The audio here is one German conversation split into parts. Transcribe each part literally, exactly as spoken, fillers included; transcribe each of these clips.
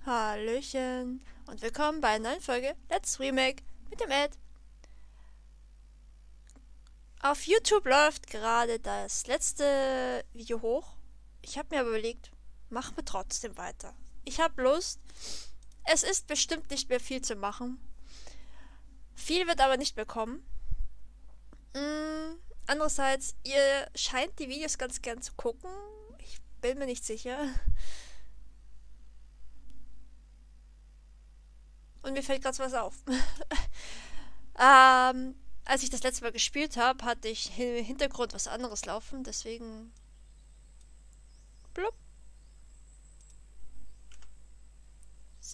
Hallöchen und willkommen bei einer neuen Folge Let's Remake mit dem Ed. Auf YouTube läuft gerade das letzte Video hoch. Ich habe mir aber überlegt, machen wir trotzdem weiter. Ich habe Lust. Es ist bestimmt nicht mehr viel zu machen. Viel wird aber nicht mehr kommen. Mm, andererseits, ihr scheint die Videos ganz gern zu gucken. Ich bin mir nicht sicher. Und mir fällt gerade was auf. ähm, als ich das letzte Mal gespielt habe, hatte ich im Hintergrund was anderes laufen, deswegen... Blub. So.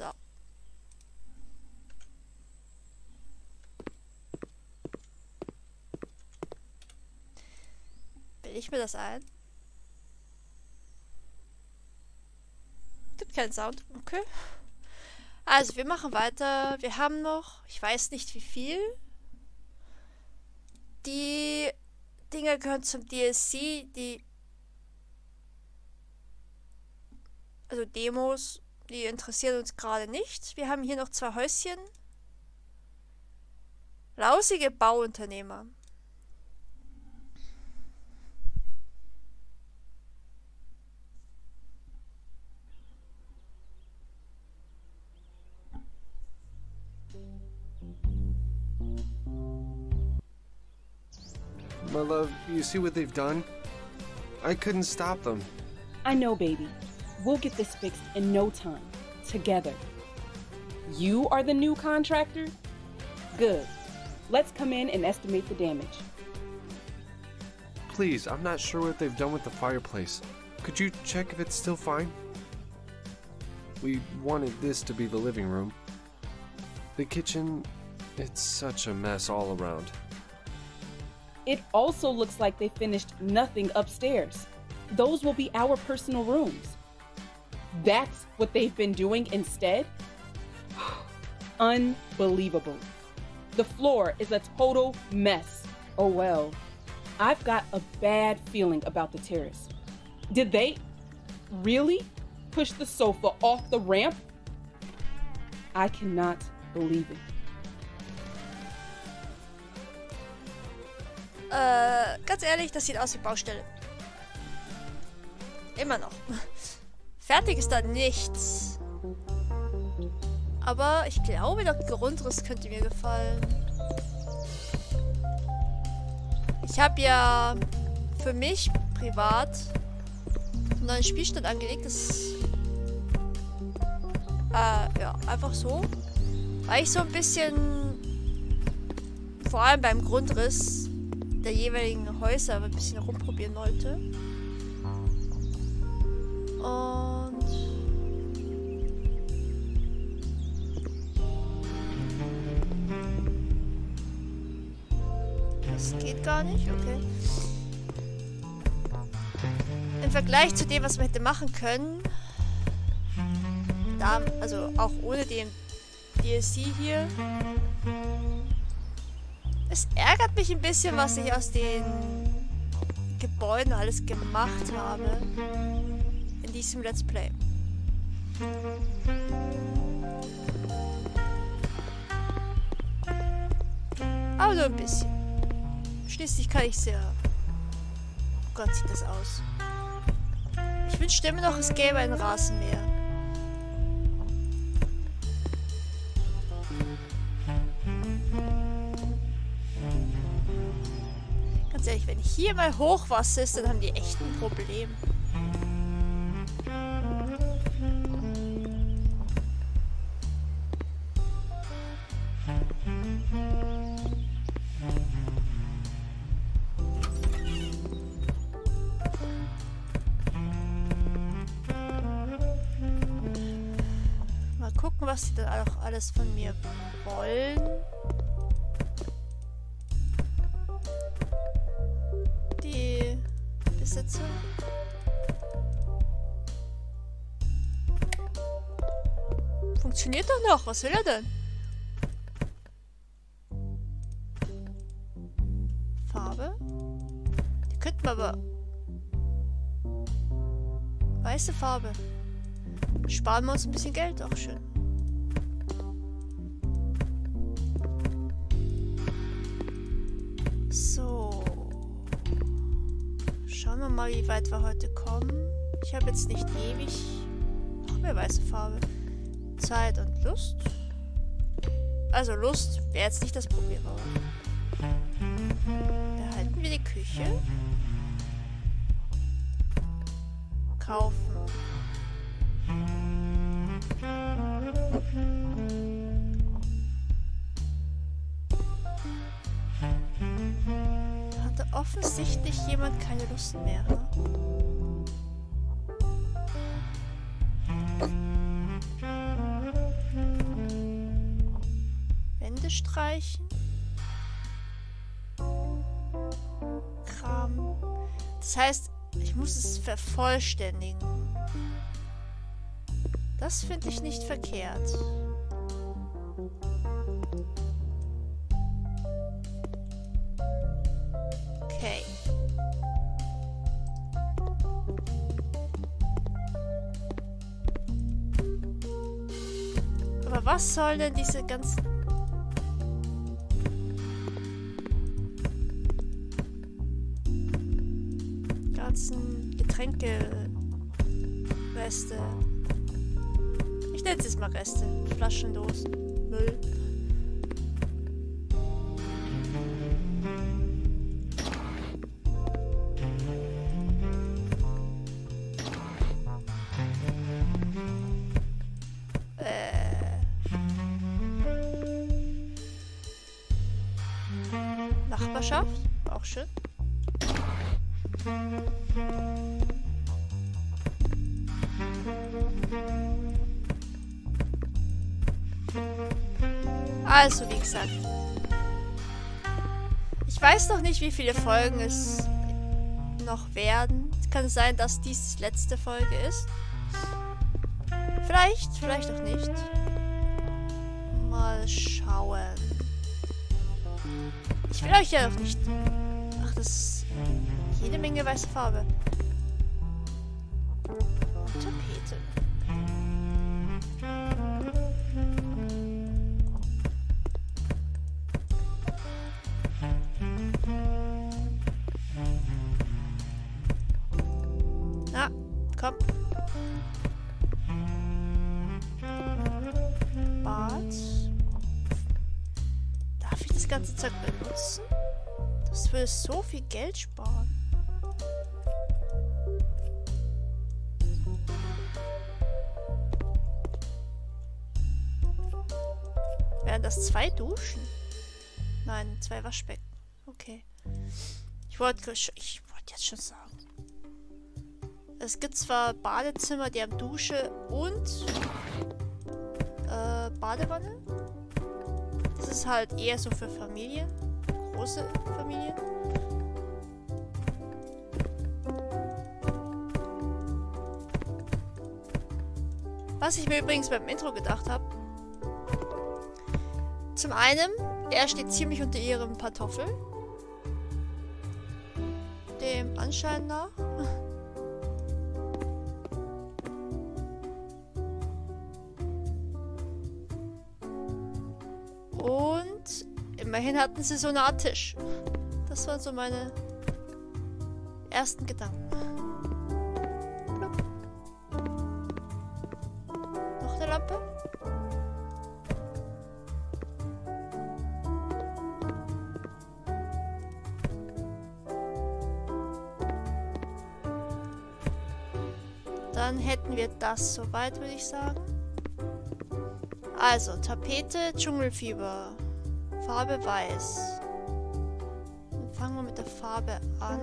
Bilde ich mir das ein? Gibt keinen Sound. Okay. Also, wir machen weiter. Wir haben noch, ich weiß nicht wie viel. Die Dinger gehören zum D L C, die, also Demos, die interessieren uns gerade nicht. Wir haben hier noch zwei Häuschen. Lausige Bauunternehmer. My love, you see what they've done? I couldn't stop them. I know, baby. We'll get this fixed in no time. Together. You are the new contractor? Good. Let's come in and estimate the damage. Please, I'm not sure what they've done with the fireplace. Could you check if it's still fine? We wanted this to be the living room. The kitchen, it's such a mess all around. It also looks like they finished nothing upstairs. Those will be our personal rooms. That's what they've been doing instead? Unbelievable. The floor is a total mess. Oh well. I've got a bad feeling about the terrace. Did they really push the sofa off the ramp? I cannot believe it. Äh, ganz ehrlich, das sieht aus wie Baustelle. Immer noch. Fertig ist da nichts. Aber ich glaube, der Grundriss könnte mir gefallen. Ich habe ja für mich privat einen neuen Spielstand angelegt. Das äh, ja, einfach so. Weil ich so ein bisschen, vor allem beim Grundriss der jeweiligen Häuser ein bisschen rumprobieren wollte. Und das geht gar nicht, okay. Im Vergleich zu dem, was wir hätte machen können, da, also auch ohne den D L C hier. Es ärgert mich ein bisschen, was ich aus den Gebäuden alles gemacht habe in diesem Let's Play. Aber nur ein bisschen. Schließlich kann ich sehr... Oh Gott, sieht das aus. Ich wünschte immer noch, es gäbe einen Rasenmäher. Ehrlich, wenn hier mal Hochwasser ist, dann haben die echt ein Problem. Mal gucken, was sie dann auch alles von mir wollen. Besitzer. Funktioniert doch noch. Was will er denn? Farbe? Die könnten wir aber... Weiße Farbe. Sparen wir uns ein bisschen Geld, auch schön. So. Schauen wir mal, wie weit wir heute kommen. Ich habe jetzt nicht ewig. Noch mehr weiße Farbe. Zeit und Lust. Also Lust wäre jetzt nicht das Problem, aber. Behalten wir die Küche. Kaufen. Da hatte offensichtlich jemand keine Lust mehr. Ne? Wände streichen. Kram. Das heißt, ich muss es vervollständigen. Das finde ich nicht verkehrt. Okay. Aber was soll denn diese ganzen... ganzen Getränke-Reste. Ich nenne es jetzt mal Reste. Flaschendosen. Müll. Äh. Nachbarschaft. Auch schön. Also, wie gesagt. Ich weiß noch nicht, wie viele Folgen es noch werden. Es kann sein, dass dies die letzte Folge ist. Vielleicht, vielleicht auch nicht. Mal schauen. Ich will euch ja noch nicht... Ach, das ist jede Menge weiße Farbe. Und Tapete. Na, komm. Bad. Darf ich das ganze Zeug benutzen? Das würde so viel Geld sparen. Wären das zwei Duschen? Nein, zwei Waschbecken. Okay. Ich wollte ich wollte jetzt schon sagen. Es gibt zwar Badezimmer, die haben Dusche und äh, Badewanne. Das ist halt eher so für Familien. Große Familien. Was ich mir übrigens beim Intro gedacht habe. Zum einen, er steht ziemlich unter ihrem Pantoffel. Dem Anschein nach. Und immerhin hatten sie so eine Art Tisch. Das waren so meine ersten Gedanken. Plupp. Noch eine Lampe. Dann hätten wir das soweit, würde ich sagen. Also, Tapete, Dschungelfieber. Farbe weiß. Dann fangen wir mit der Farbe an.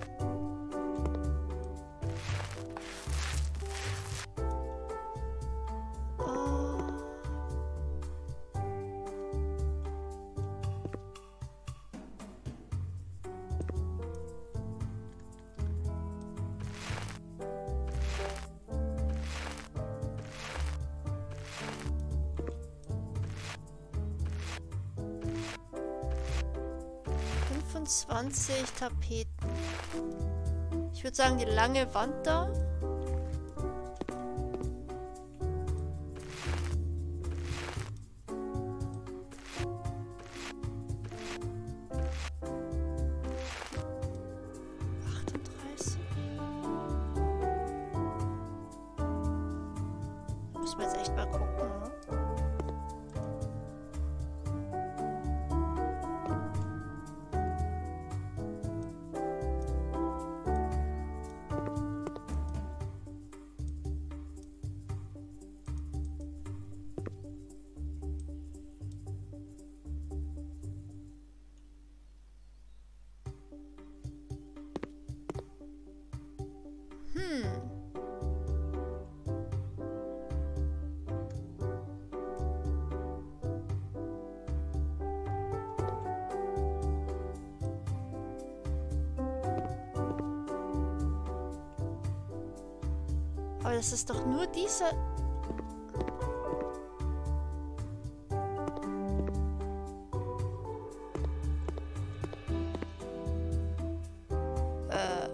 fünfundzwanzig Tapeten. Ich würde sagen, die lange Wand da. Muss man jetzt echt mal gucken. Ne? Hm. Aber das ist doch nur diese... Äh...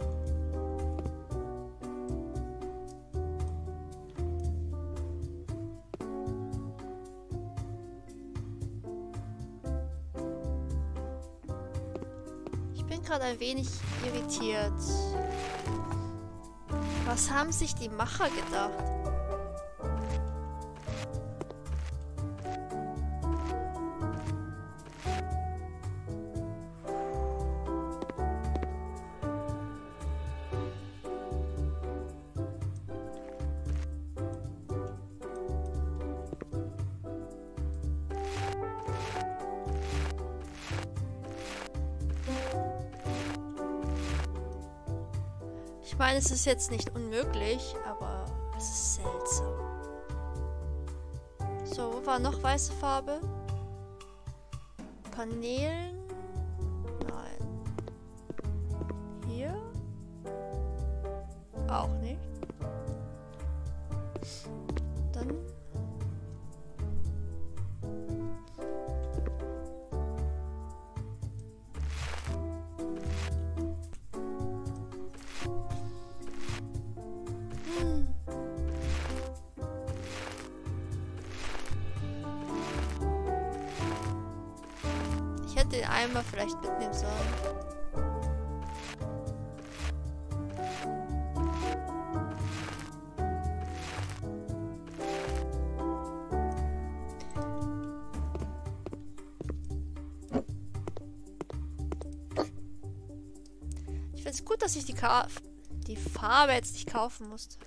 Ich bin gerade ein wenig irritiert. Was haben sich die Macher gedacht? Ich meine, es ist jetzt nicht unmöglich, aber es ist seltsam. So, wo war noch weiße Farbe? Paneelen? Nein. Hier? Auch nicht. Dann... Ich hätte den Eimer vielleicht mitnehmen sollen. Ich finde es gut, dass ich die, Ka die Farbe jetzt nicht kaufen musste.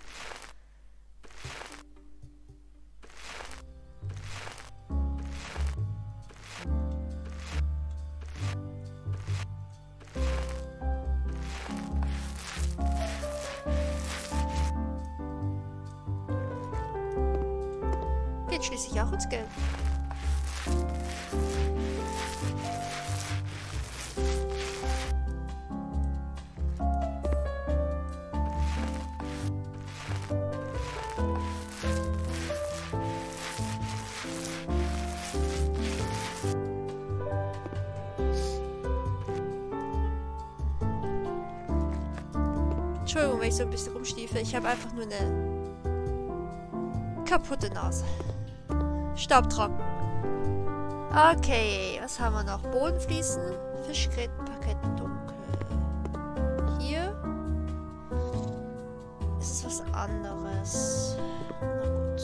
Geht schließlich auch ins Geld. Entschuldigung, wenn ich so ein bisschen rumstiefel. Ich habe einfach nur eine kaputte Nase. Staubtrocken. Okay, was haben wir noch? Bodenfliesen, Fischgräten, Parketten, dunkel. Hier ist es was anderes. Na gut.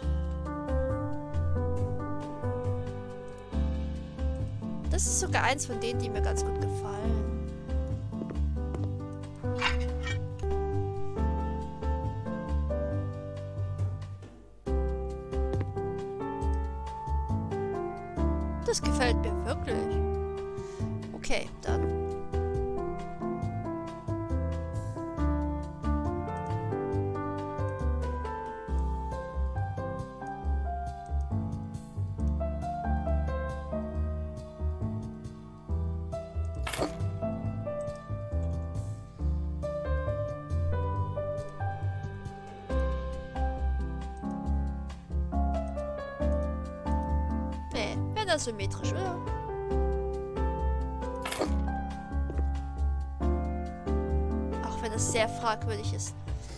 Das ist sogar eins von denen, die mir ganz gut gefallen. Das gefällt mir wirklich. Okay, dann. Nee, wenn das symmetrisch wäre. Auch wenn es sehr fragwürdig ist.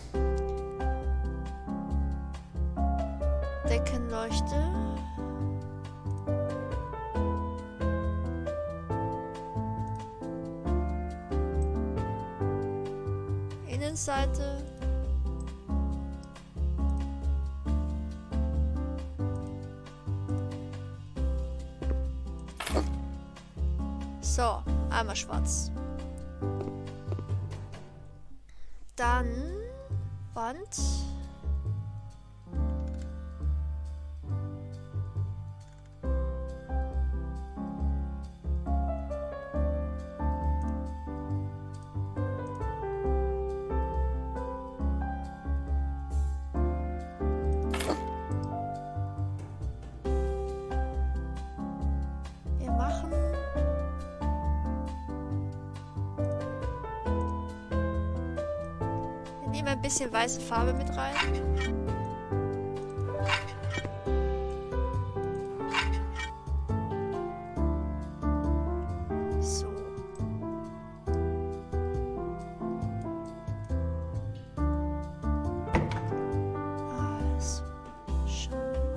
Deckenleuchte. Innenseite. So, einmal schwarz. Dann Wand. Ein bisschen weiße Farbe mit rein. So. Also, schon.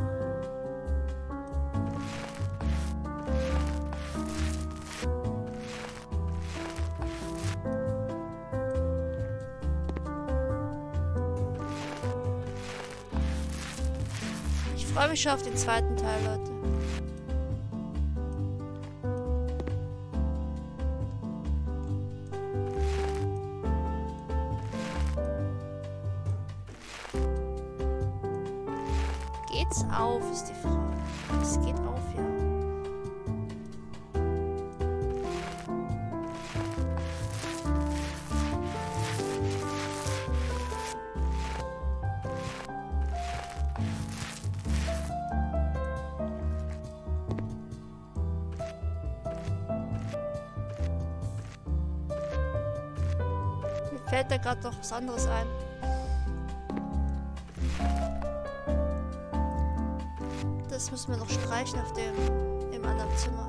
Ich freue mich schon auf den zweiten Teil, Leute. Geht's auf, ist die Frage. Es geht auf, ja. Fällt da gerade noch was anderes ein. Das müssen wir noch streichen auf dem im anderen Zimmer.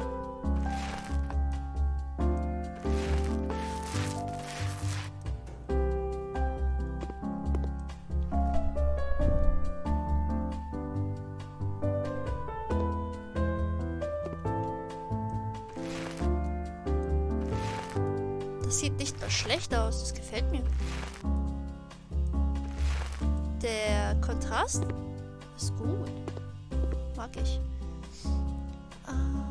Das sieht nicht mal schlecht aus, das gefällt mir. Der Kontrast ist gut. Mag ich. Ah.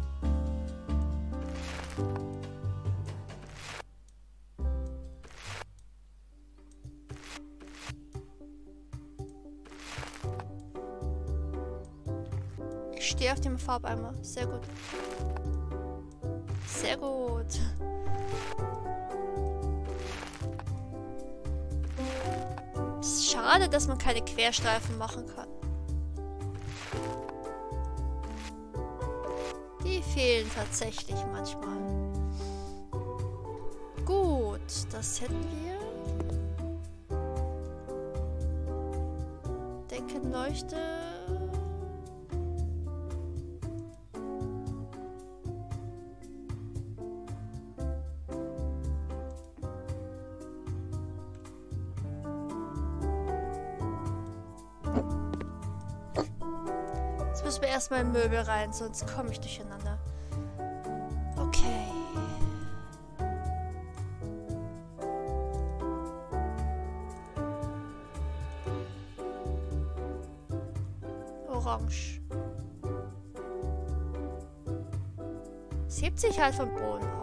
Ich stehe auf dem Farbeimer. Sehr gut. Sehr gut. Es ist schade, dass man keine Querstreifen machen kann. Die fehlen tatsächlich manchmal. Gut, das hätten wir. Deckenleuchte. Jetzt müssen wir erstmal in Möbel rein, sonst komme ich durcheinander. Okay. Orange. Es hebt sich halt vom Boden ab.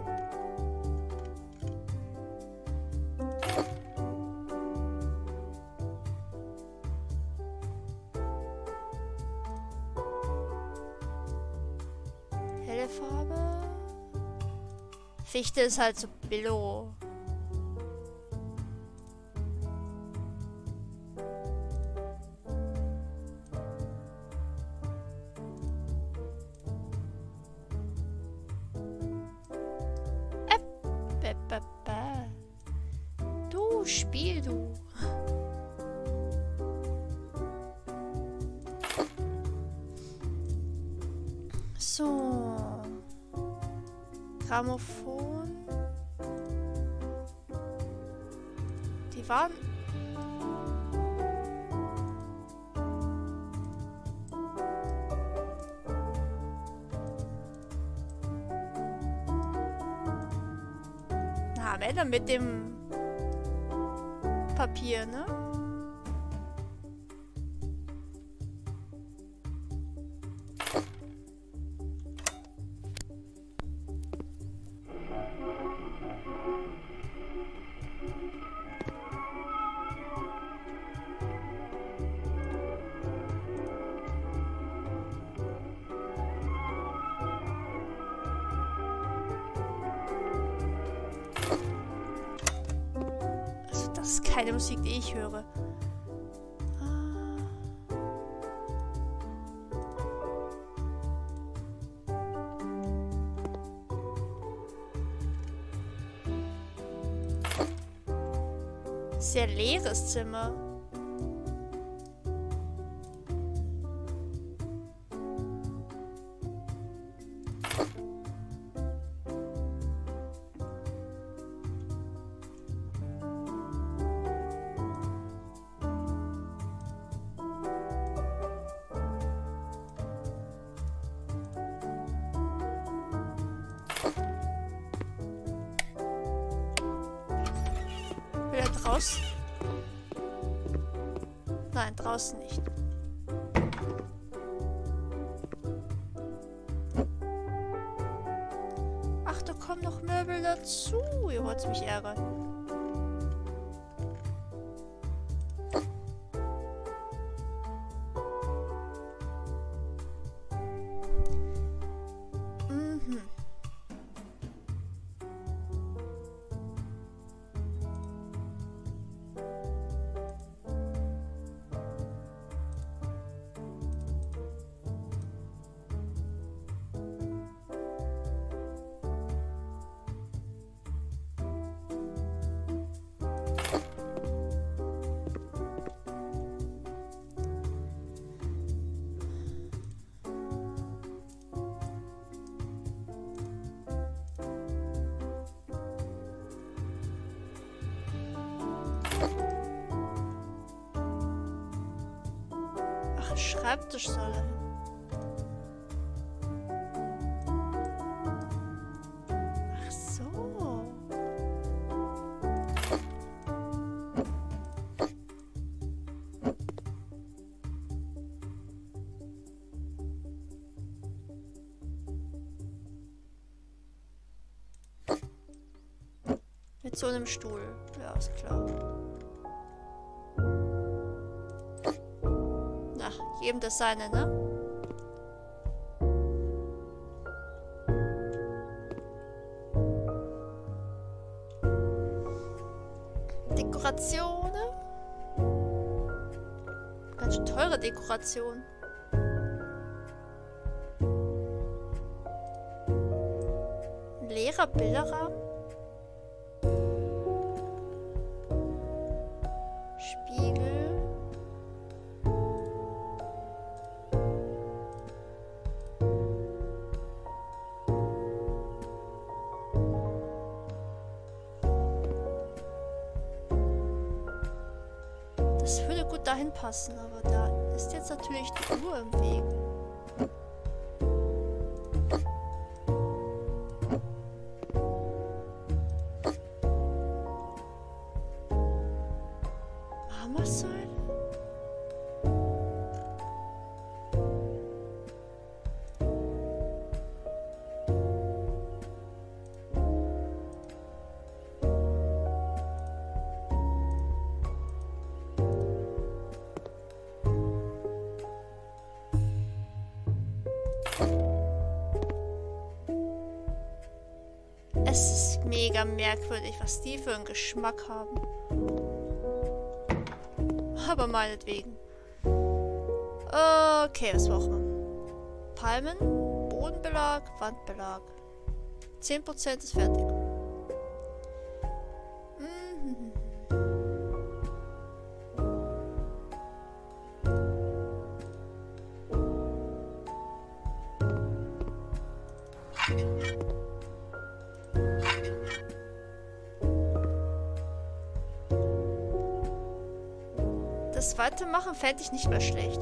Helle Farbe. Fichte ist halt so billo. Du, Spiel, du. So. Grammophon. Die waren... Na, am Ende mit dem Papier, ne? ist keine Musik, die ich höre. Sehr leeres Zimmer. Will er draußen? Nein, draußen nicht. Ach, da kommen noch Möbel dazu. Ihr wollt mich ärgern. Mhm. Ach, ein Schreibtisch soll er hin. Ach so. Mit so einem Stuhl. Ja, ist klar. Na, jedem das seine, ne? Dekorationen. Ganz schön teure Dekoration. Ein leerer Bilderrahmen. Spiegel. Das würde gut dahin passen, aber da ist jetzt natürlich die Uhr im Weg. Marmorsäule? Es ist mega merkwürdig, was die für einen Geschmack haben. Aber meinetwegen. Okay, was brauchen wir? Palmen, Bodenbelag, Wandbelag. zehn Prozent ist fertig. Mhm. Das Weitermachen fände ich nicht mehr schlecht.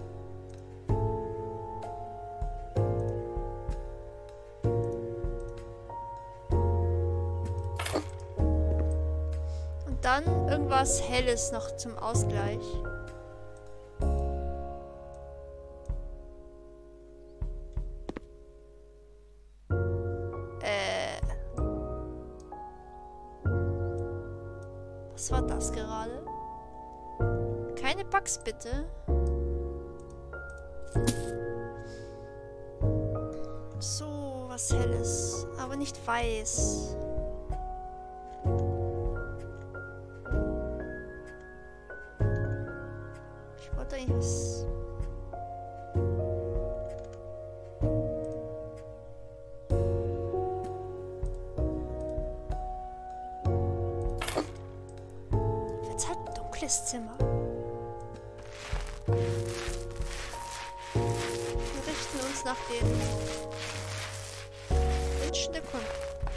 Und dann irgendwas Helles noch zum Ausgleich. Äh. Was war das gerade? Keine Bugs, bitte. So, was Helles. Aber nicht weiß. dunkles Zimmer. Wir richten uns nach den Wünschen der Kunden.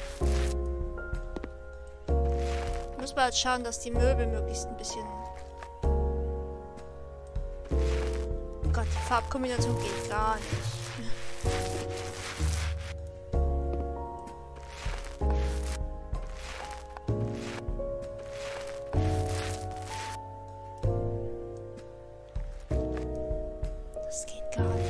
Müssen wir halt schauen, dass die Möbel möglichst ein bisschen... Oh Gott, die Farbkombination geht gar nicht. Das geht gar nicht.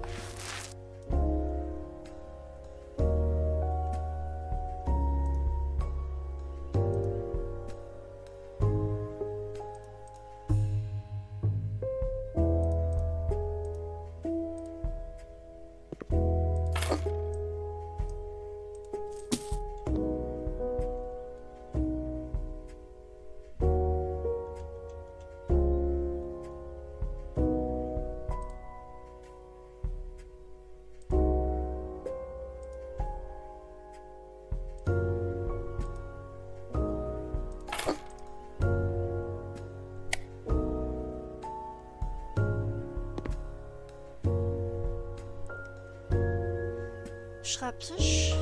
Schreibtisch.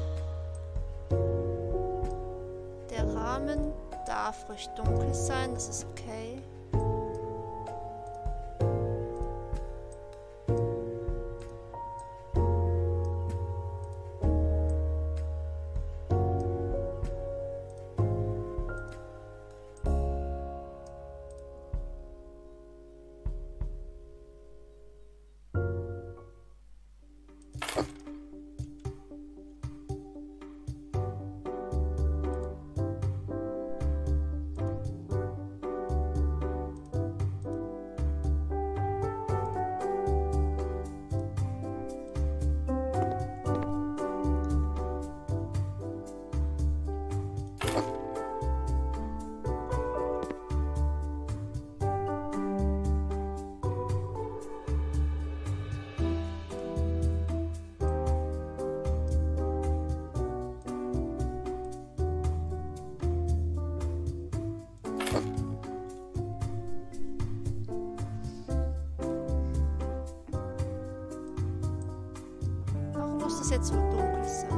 Der Rahmen darf ruhig dunkel sein, das ist okay. Muss jetzt so dunkel sein.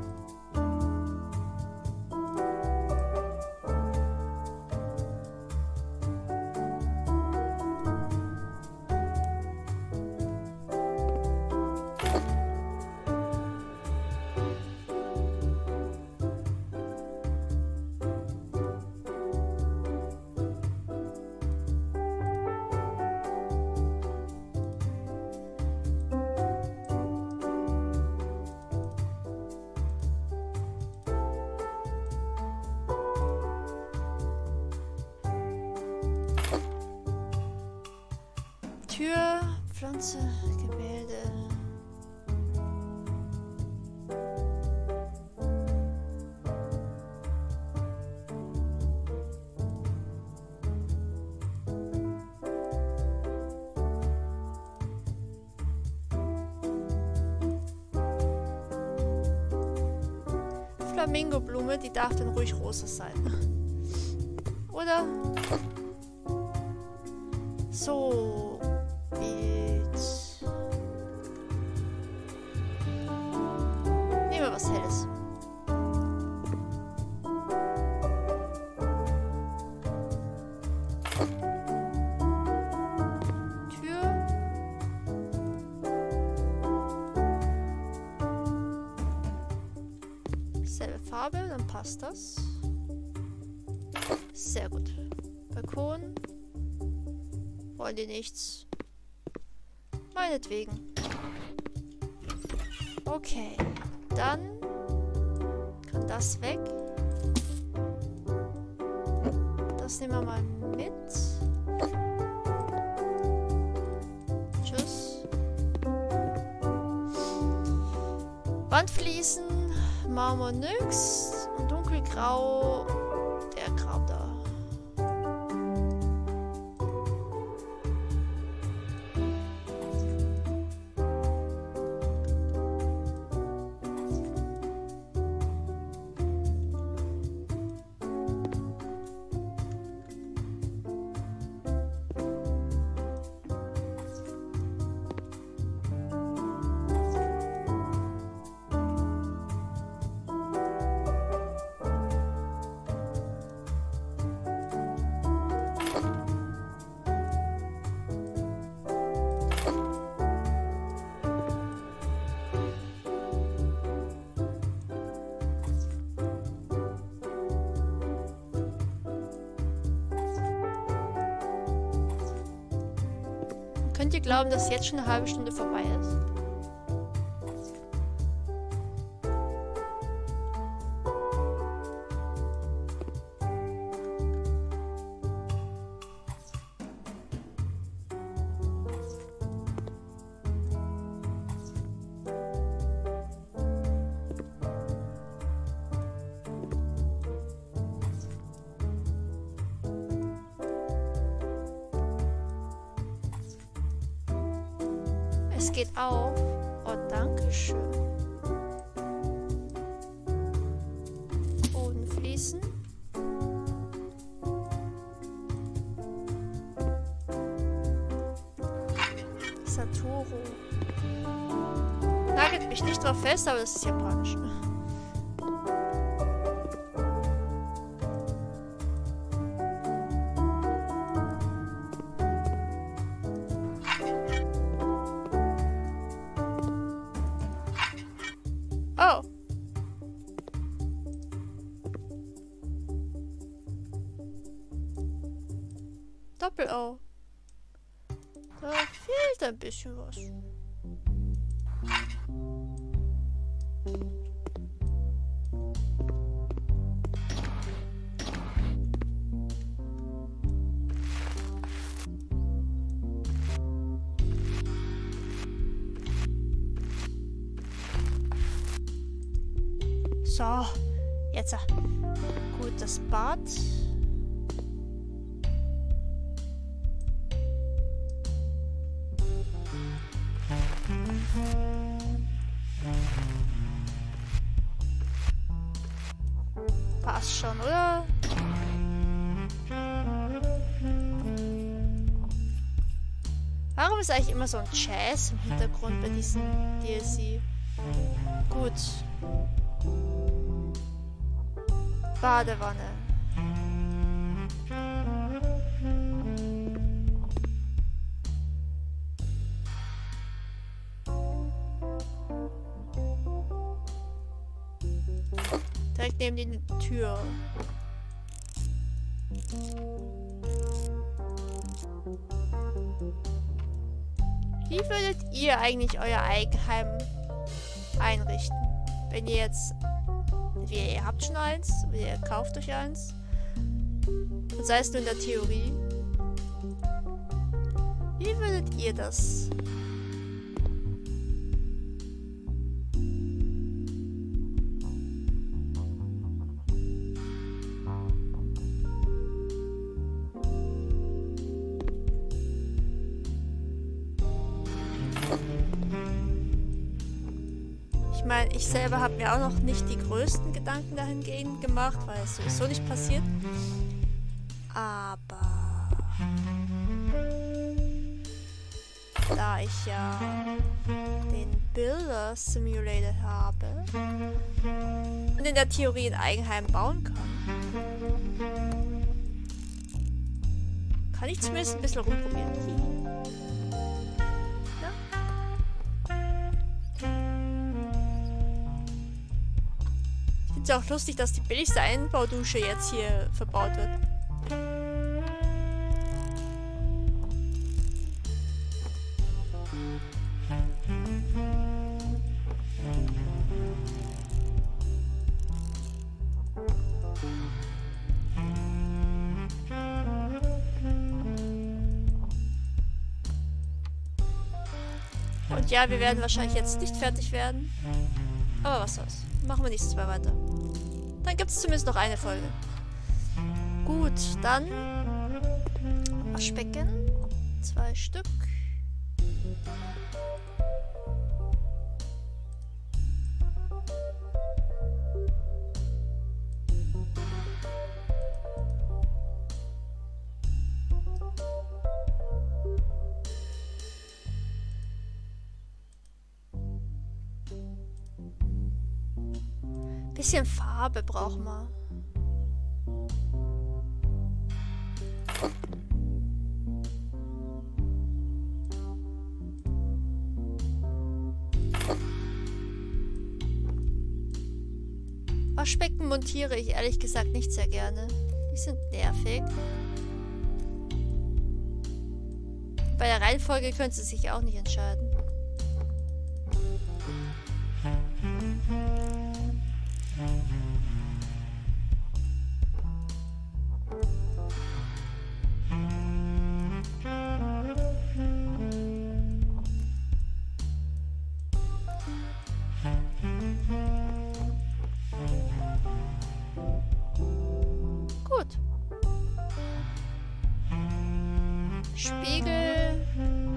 Tür, Pflanze, Gemälde. Flamingoblume, die darf dann ruhig rosa sein. Oder? So. Nehmen wir was Helles. Tür. Selbe Farbe, dann passt das. Sehr gut. Balkon. Wollen die nichts? Meinetwegen. Okay. Dann kann das weg. Das nehmen wir mal mit. Tschüss. Wandfliesen, Marmor nix und dunkelgrau der Kram da. Könnt ihr glauben, dass jetzt schon eine halbe Stunde vorbei ist? Es geht auf. Oh, danke schön. Boden fließen. Satoru. Nagelt mich nicht drauf fest, aber das ist japanisch. Oh. Doppel-O. Da fehlt ein bisschen was. So, jetzt. Gut, das Bad. Passt schon, oder? Warum ist eigentlich immer so ein Jazz im Hintergrund bei diesem D L C? Gut. Badewanne. Direkt neben die Tür. Wie würdet ihr eigentlich euer Eigenheim einrichten? Wenn ihr jetzt... Entweder ihr habt schon eins, oder ihr kauft euch eins. Und sei es nur in der Theorie. Wie würdet ihr das? Ich meine, ich selber habe mir auch noch nicht die größten Gedanken dahingehend gemacht, weil es sowieso nicht passiert. Aber da ich ja den Builder Simulator habe und in der Theorie ein Eigenheim bauen kann, kann ich zumindest ein bisschen rumprobieren. Ist ja auch lustig, dass die billigste Einbaudusche jetzt hier verbaut wird. Und ja, wir werden wahrscheinlich jetzt nicht fertig werden. Aber was soll's. Machen wir nächstes Mal weiter. Dann gibt es zumindest noch eine Folge. Gut, dann Waschbecken. Zwei Stück. Bisschen Farbe brauchen wir. Waschbecken montiere ich ehrlich gesagt nicht sehr gerne. Die sind nervig. Bei der Reihenfolge können sie sich auch nicht entscheiden. Gut. Spiegel.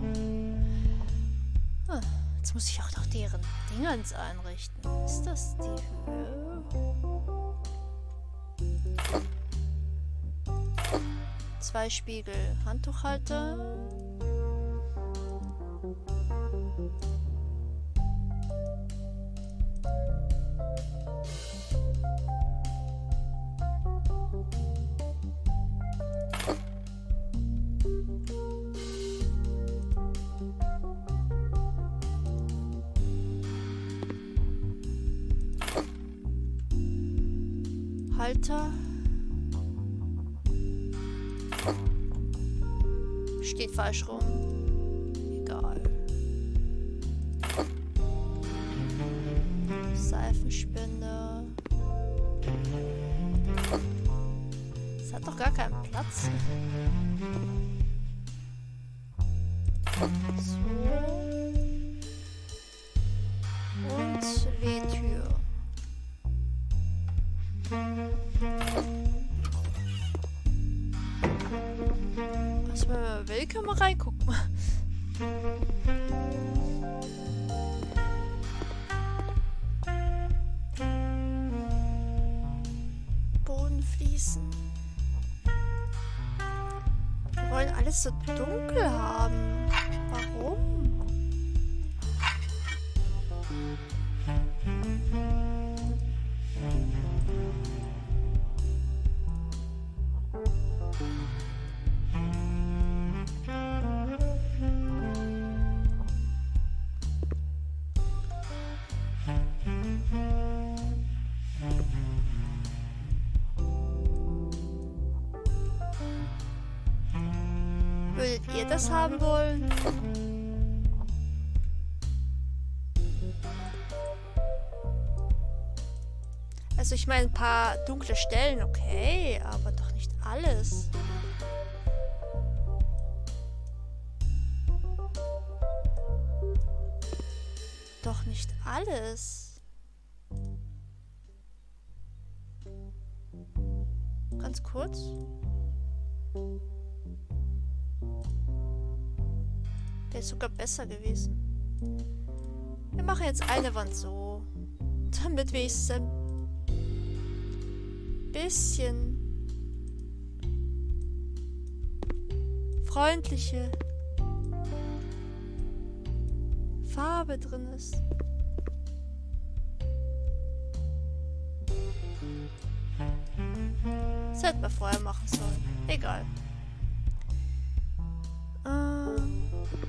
Ah, jetzt muss ich auch noch deren Dingens einrichten. Ist das die Höhe? Zwei Spiegel. Handtuchhalter. Halter. Steht falsch rum. Egal. Seifenspender. Es hat doch gar keinen Platz. So. Und Lehtür. Was man will, kann man reingucken. Bodenfliesen. Wir wollen alles so dunkel haben. Warum? Würdet ihr das haben wollen? Also ich meine, ein paar dunkle Stellen, okay, aber doch nicht alles. Doch nicht alles. Ganz kurz. Der ist sogar besser gewesen. Wir machen jetzt eine Wand so. Damit wenigstens ein bisschen freundliche Farbe drin ist. Das hätten wir vorher machen sollen. Egal. Ähm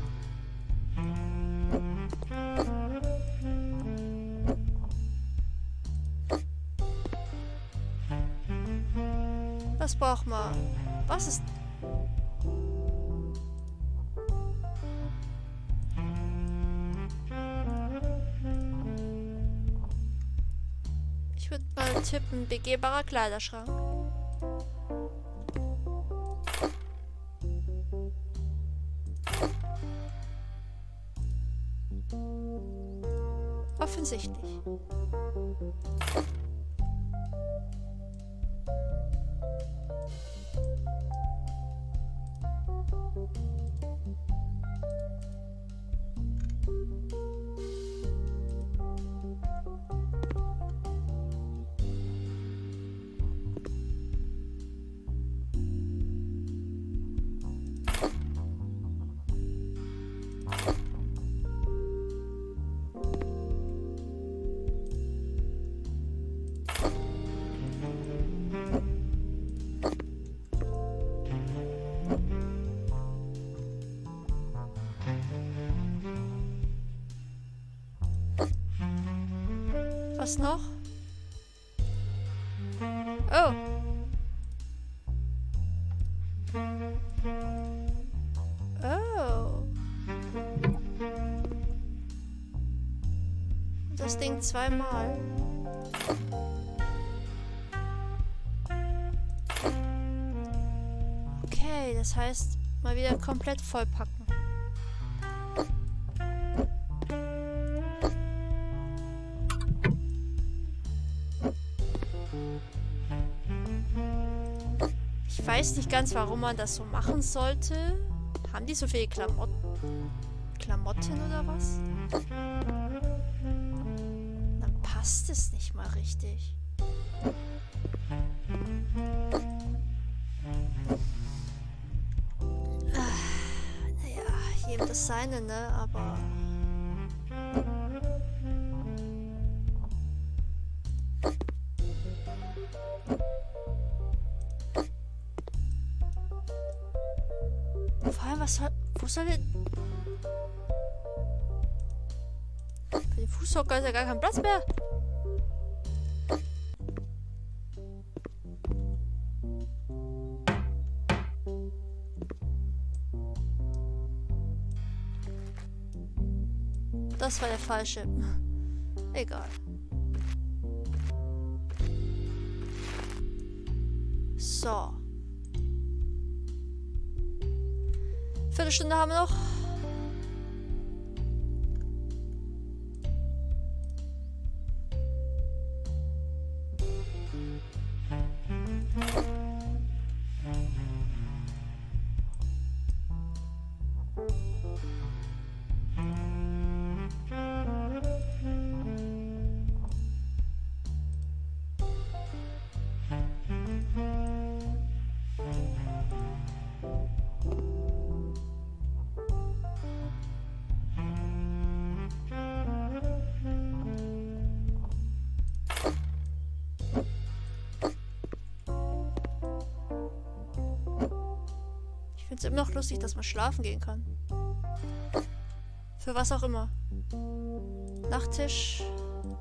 Was braucht man? Was ist... Ich würde mal tippen, begehbarer Kleiderschrank. Offensichtlich. Was noch? Oh. Oh. das Ding zweimal. Okay, das heißt, mal wieder komplett vollpacken. Ich weiß nicht ganz, warum man das so machen sollte. Haben die so viele Klamotten? Klamotten oder was? Dann passt es nicht mal richtig. Ah, naja, jedem das seine, ne? Aber... Vor allem, was soll... Wo soll denn... Für den Fußhocker ist ja gar kein Platz mehr. Das war der falsche. Egal. So. Viertelstunde haben wir noch. Ich finde es immer noch lustig, dass man schlafen gehen kann. Für was auch immer. Nachttisch.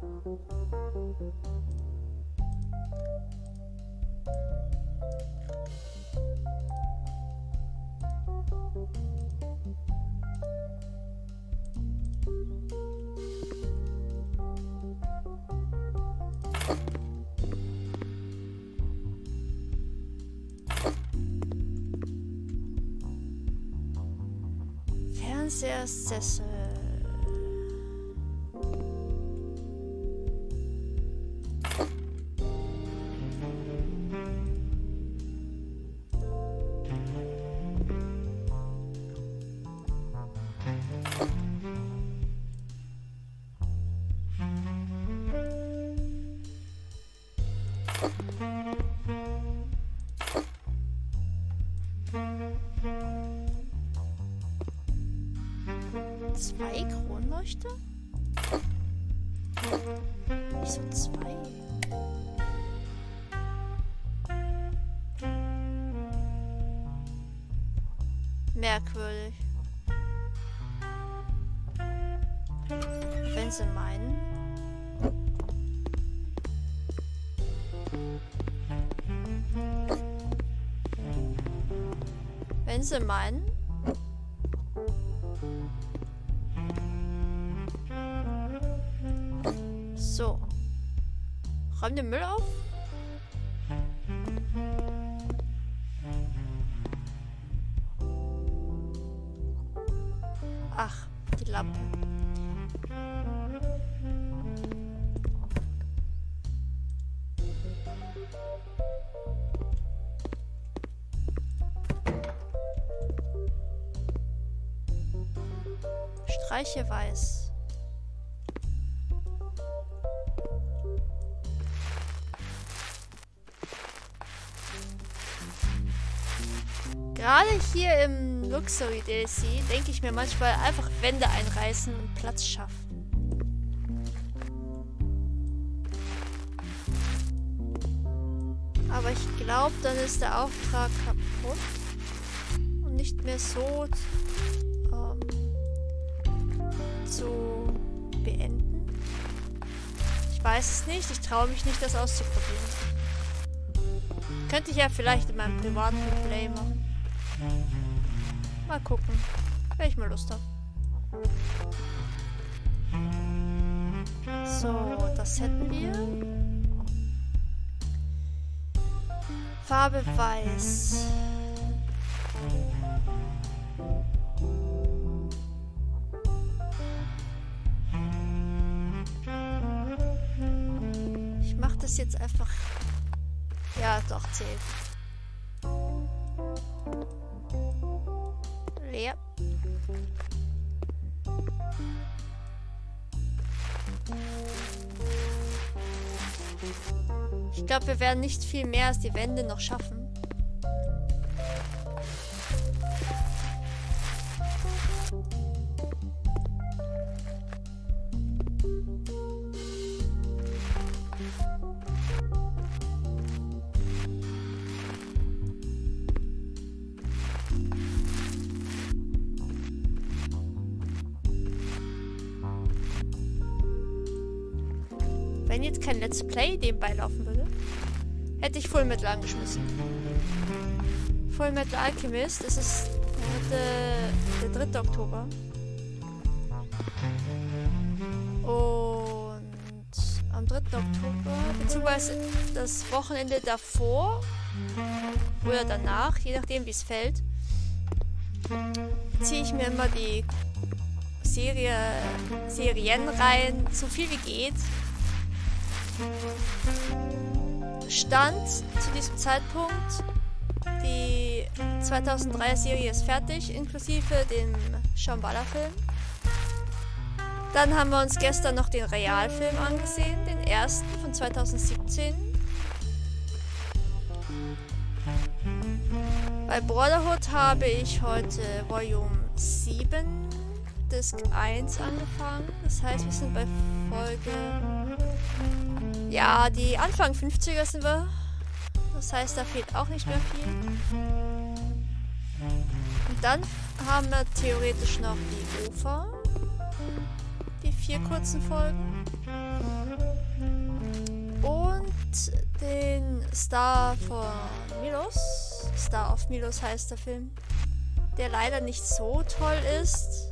Sessel. Zwei Kronleuchter? Wieso zwei? Merkwürdig. Wenn sie meinen. Wenn sie meinen. So. Räum den Müll auf. Ach, die Lampe. Streiche weiß. Gerade hier im Luxury D L C denke ich mir manchmal einfach Wände einreißen und Platz schaffen. Aber ich glaube, dann ist der Auftrag kaputt und nicht mehr so ähm, zu beenden. Ich weiß es nicht, ich traue mich nicht, das auszuprobieren. Könnte ich ja vielleicht in meinem privaten Play machen. Mal gucken, wenn ich mal Lust habe. So, das hätten wir. Farbe weiß. Ich mache das jetzt einfach. Ja, doch, zählt. Leer. Ich glaube, wir werden nicht viel mehr als die Wände noch schaffen. Wenn jetzt kein Let's Play nebenbei laufen würde, hätte ich Full Metal angeschmissen. Full Metal Alchemist, das ist der, der dritte Oktober. Und am dritten Oktober, beziehungsweise das Wochenende davor oder danach, je nachdem wie es fällt, ziehe ich mir immer die Serie, Serien rein, so viel wie geht. Stand zu diesem Zeitpunkt, die zweitausenddreier Serie ist fertig, inklusive dem Shambhala-Film. Dann haben wir uns gestern noch den Realfilm angesehen, den ersten von zweitausendsiebzehn. Bei Brotherhood habe ich heute Volume sieben, Disc eins angefangen. Das heißt, wir sind bei Folge... Ja, die Anfang fünfziger sind wir. Das heißt, da fehlt auch nicht mehr viel. Und dann haben wir theoretisch noch die Ufer. Die vier kurzen Folgen. Und den Star von Milos. Star of Milos heißt der Film. Der leider nicht so toll ist.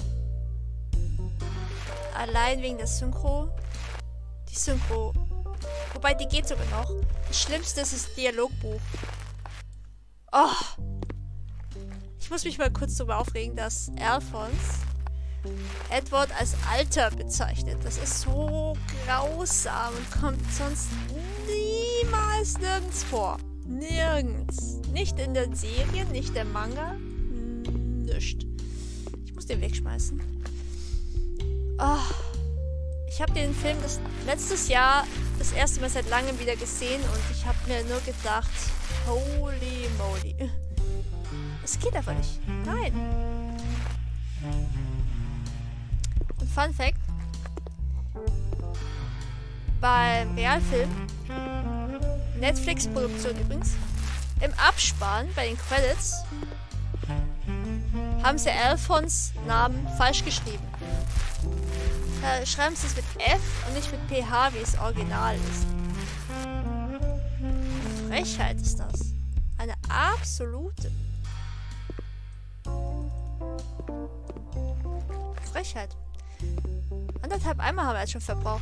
Allein wegen der Synchro. Die Synchro... Wobei, die geht sogar noch. Das Schlimmste ist das Dialogbuch. Oh. Ich muss mich mal kurz darüber aufregen, dass Alphonse Edward als Alter bezeichnet. Das ist so grausam und kommt sonst niemals nirgends vor. Nirgends. Nicht in der Serie, nicht der Manga. Nischt. Ich muss den wegschmeißen. Oh. Ich habe den Film das letztes Jahr das erste Mal seit langem wieder gesehen und ich habe mir nur gedacht, holy moly. Es geht einfach nicht. Nein. Und Fun Fact: Beim Realfilm, Netflix-Produktion übrigens, im Abspann bei den Credits haben sie Alphons Namen falsch geschrieben. Da schreiben sie es mit F und nicht mit P H, wie es original ist. Frechheit ist das. Eine absolute Frechheit. Anderthalb Eimer haben wir jetzt schon verbraucht.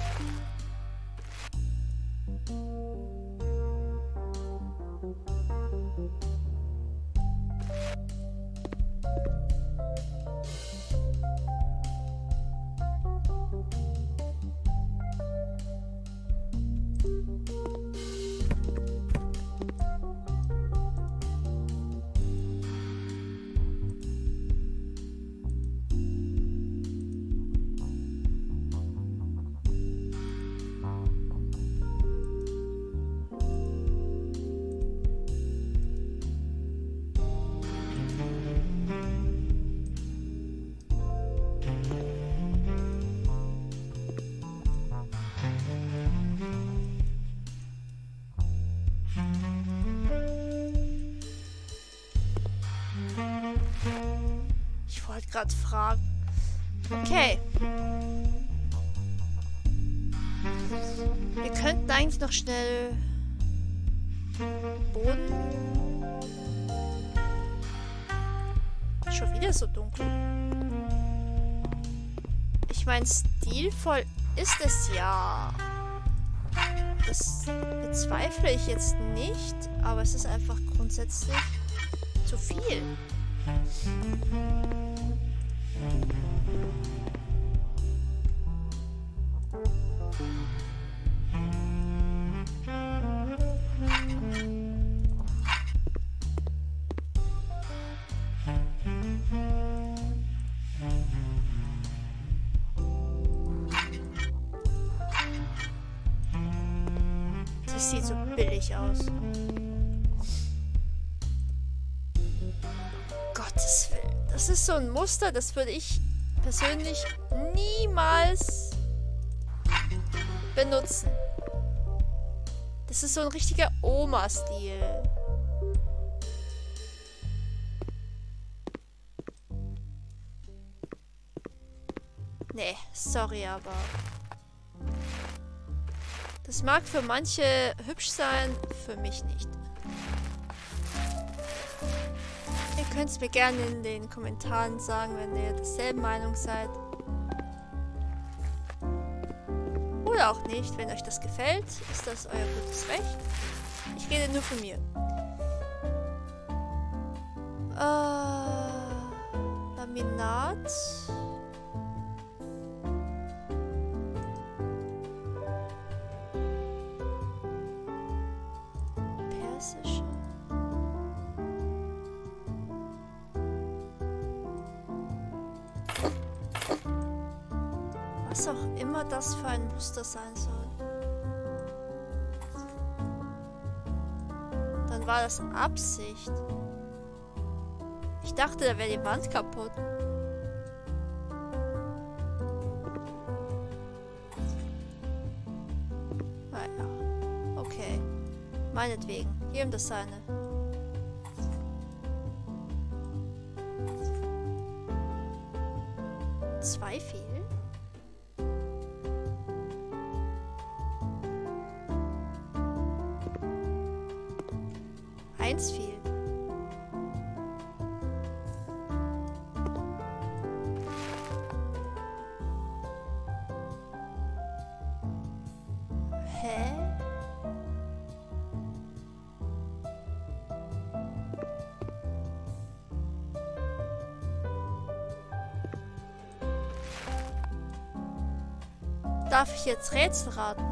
Ich wollte gerade fragen. Okay. Wir könnten eigentlich noch schnell Boden. Schon wieder so dunkel. Ich meine, stilvoll ist es ja. Das bezweifle ich jetzt nicht, aber es ist einfach grundsätzlich zu viel. Das sieht so billig aus. Gottes Willen. Das ist so ein Muster, das würde ich persönlich niemals benutzen. Das ist so ein richtiger Oma-Stil. Nee, sorry, aber... Das mag für manche hübsch sein, für mich nicht. Ihr könnt es mir gerne in den Kommentaren sagen, wenn ihr derselben Meinung seid. Oder auch nicht, wenn euch das gefällt, ist das euer gutes Recht. Ich rede nur von mir. Äh, Laminat. Persische. Was auch immer das für ein Muster sein soll. Dann war das Absicht. Ich dachte, da wäre die Wand kaputt. Naja, okay. Meinetwegen. Jedem das seine. Zwei fehlen? Eins fehlt. Hä? Darf ich jetzt Rätsel raten?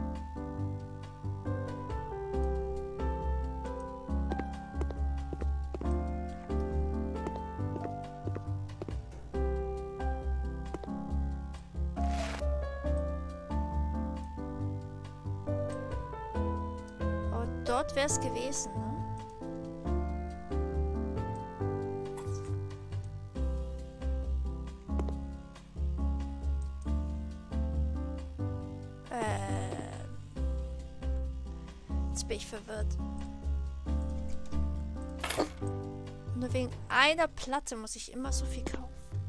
Oh, dort wäre es gewesen, ne? Jetzt bin ich verwirrt. Nur wegen einer Platte muss ich immer so viel kaufen.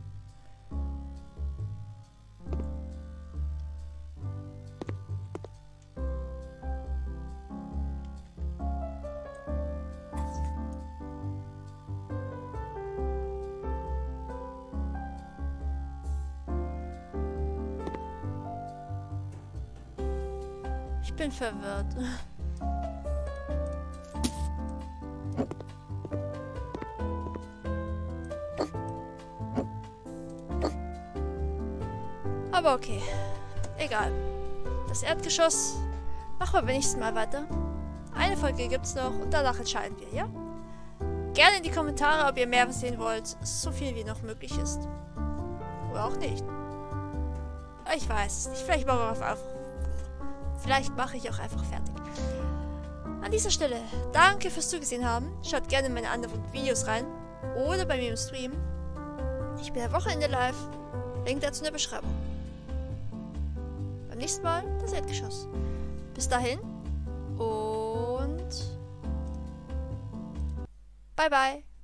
Ich bin verwirrt. Aber okay. Egal. Das Erdgeschoss machen wir beim nächsten Mal weiter. Eine Folge gibt's noch und danach entscheiden wir, ja? Gerne in die Kommentare, ob ihr mehr sehen wollt. So viel wie noch möglich ist. Oder auch nicht. Ich weiß es nicht. Vielleicht machen wir einfach. Vielleicht mache ich auch einfach fertig. An dieser Stelle, danke fürs Zugesehen haben. Schaut gerne in meine anderen Videos rein. Oder bei mir im Stream. Ich bin am Wochenende live. Link dazu in der Beschreibung. Beim nächsten Mal das Erdgeschoss. Bis dahin und bye bye.